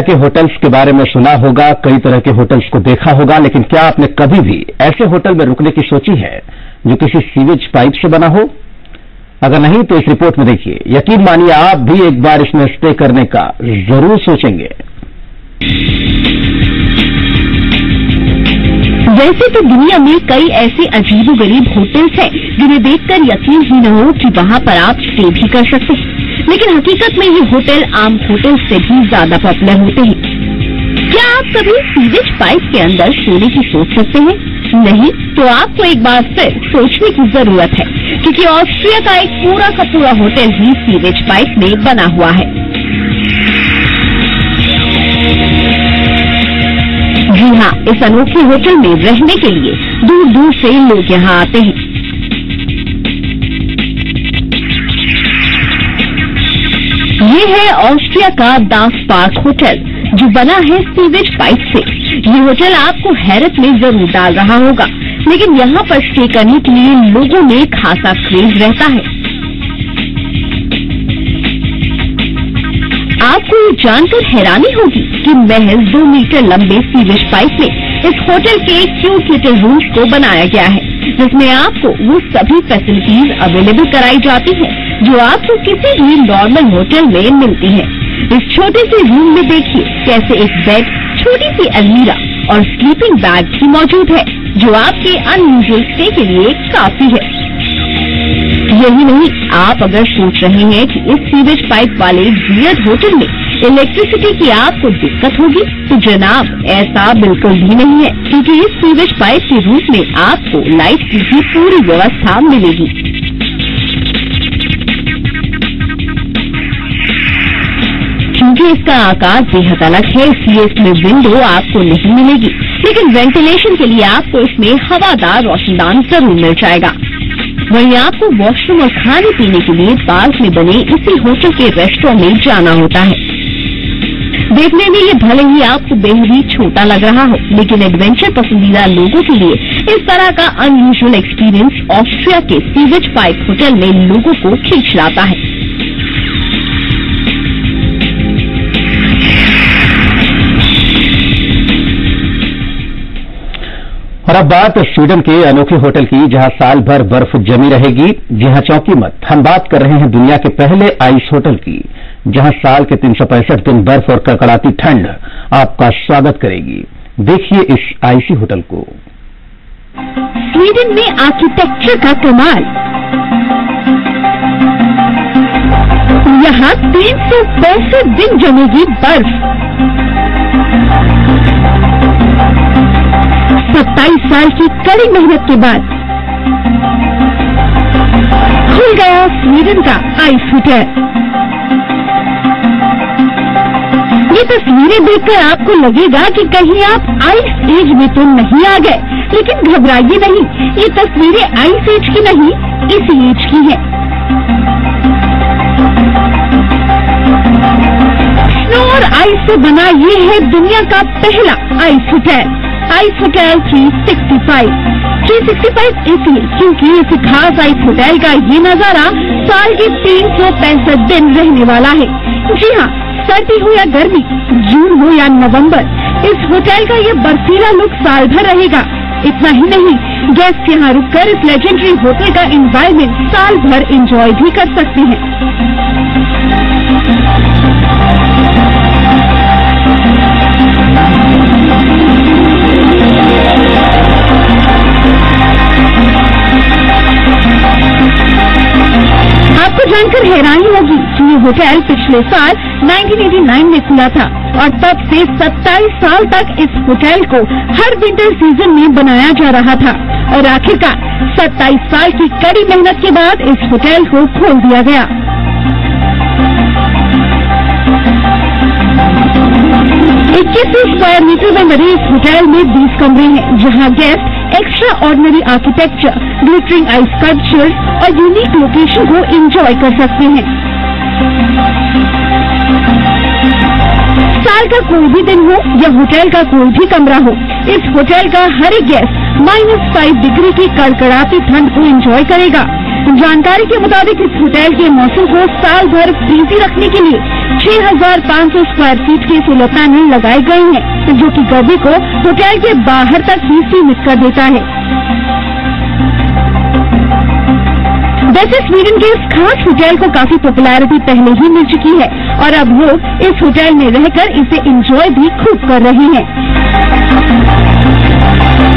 के होटल्स के बारे में सुना होगा, कई तरह के होटल्स को देखा होगा, लेकिन क्या आपने कभी भी ऐसे होटल में रुकने की सोची है जो किसी सीवेज पाइप से बना हो? अगर नहीं तो इस रिपोर्ट में देखिए। यकीन मानिए आप भी एक बार इसमें स्टे करने का जरूर सोचेंगे। वैसे तो दुनिया में कई ऐसे अजीबोगरीब होटल्स हैं जिन्हें देखकर यकीन ही न हो कि वहां पर आप स्टे भी कर सकते हैं, लेकिन हकीकत में ये होटल आम होटल से भी ज्यादा पॉपुलर होते हैं। क्या आप कभी सीवेज पाइप के अंदर सोने की सोच सकते हैं? नहीं तो आपको एक बार फिर सोचने की जरूरत है, क्योंकि ऑस्ट्रिया का एक पूरा का पूरा होटल ही सीवेज पाइप में बना हुआ है। जी हाँ, इस अनोखे होटल में रहने के लिए दूर दूर से लोग यहाँ आते हैं। ये है ऑस्ट्रिया का दास पार्क होटल, जो बना है सीवेज पाइप से। ये होटल आपको हैरत में जरूर डाल रहा होगा, लेकिन यहाँ पर स्टे करने के लिए लोगों में खासा क्रेज रहता है। आपको ये जानकर हैरानी होगी कि महज 2 मीटर लंबे सीवेज पाइप में इस होटल के क्यूट लिटिल रूम्स को बनाया गया है, जिसमें आपको वो सभी फैसिलिटीज अवेलेबल कराई जाती हैं जो आपको किसी भी नॉर्मल होटल में मिलती हैं। इस छोटे से रूम में देखिए कैसे एक बेड, छोटी सी अलमीरा और स्लीपिंग बैग भी मौजूद है, जो आपके अनयूजुअल स्टे के लिए काफी है। यही नहीं, आप अगर सोच रहे हैं कि इस सीवेज पाइप वाले वियर्ड होटल में इलेक्ट्रिसिटी की आपको दिक्कत होगी, तो जनाब ऐसा बिल्कुल भी नहीं है, क्योंकि इस सीवेज पाइप के रूप में आपको लाइट की भी पूरी व्यवस्था मिलेगी। क्योंकि इसका आकार बेहद अलग है, इसलिए इसमें विंडो आपको नहीं मिलेगी, लेकिन वेंटिलेशन के लिए आपको इसमें हवादार रोशनदान जरूर मिल जाएगा। वहीं आपको वॉशरूम और खाने पीने के लिए पार्क में बने इसी होटल के रेस्टोरेंट में जाना होता है। देखने में ये भले ही आपको बेहद ही छोटा लग रहा हो, लेकिन एडवेंचर पसंदीदा लोगों के लिए इस तरह का अनयूजुअल एक्सपीरियंस ऑस्ट्रिया के सीवेज पाइप होटल में लोगों को खींच लाता है। और अब बात स्वीडन के अनोखे होटल की, जहां साल भर बर्फ जमी रहेगी। जी हां, चौंकी मत, हम बात कर रहे हैं दुनिया के पहले आइस होटल की, जहां साल के 365 दिन बर्फ और कड़कड़ाती ठंड आपका स्वागत करेगी। देखिए इस आइसी होटल को। स्वीडन में आर्किटेक्चर का कमाल। यहाँ 365 दिन जमेगी बर्फ। 27 साल की कड़ी मेहनत के बाद खुल गया स्वीडन का आइस होटल। ये तस्वीरें देखकर आपको लगेगा कि कहीं आप आइस एज में तो नहीं आ गए, लेकिन घबराइए नहीं, ये तस्वीरें आइस एज की नहीं, इसी एज की है। स्नो और आइस से बना ये है दुनिया का पहला आइस होटल, आइस होटल 365 इसलिए क्योंकि इस खास आइस होटल का ये नजारा साल के 365 दिन रहने वाला है। जी हाँ, सर्दी हो या गर्मी, जून हो या नवंबर, इस होटल का ये बर्फीला लुक साल भर रहेगा। इतना ही नहीं, गेस्ट यहाँ रुककर इस लेजेंडरी होटल का एनवायरनमेंट साल भर एंजॉय भी कर सकते हैं। आपको जानकर हैरानी होगी कि ये होटल पिछले साल 1989 में खुला था और तब से 27 साल तक इस होटल को हर विंटर सीजन में बनाया जा रहा था और आखिरकार 27 साल की कड़ी मेहनत के बाद इस होटल को खोल दिया गया। स्क्वायर मीटर में बने इस होटल में 20 कमरे हैं, जहां guest extraordinary architecture, glittering ice sculpture और यूनिक लोकेशन को एंजॉय कर सकते हैं। साल का कोई भी दिन हो या होटल का कोई भी कमरा हो, इस होटल का हर एक गेस्ट -5 डिग्री की कड़कड़ाती ठंड को एंजॉय करेगा। जानकारी के मुताबिक इस होटल के मौसम को साल भर फ्रीजी रखने के लिए 6,500 स्क्वायर फीट के सोलर पैनल लगाए गए हैं, जो कि गर्मी को होटल के बाहर तक ही सीमित कर देता है। वैसे स्वीडन के इस खास होटल को काफी पॉपुलैरिटी पहले ही मिल चुकी है और अब लोग इस होटल में रहकर इसे एंजॉय भी खूब कर रहे हैं।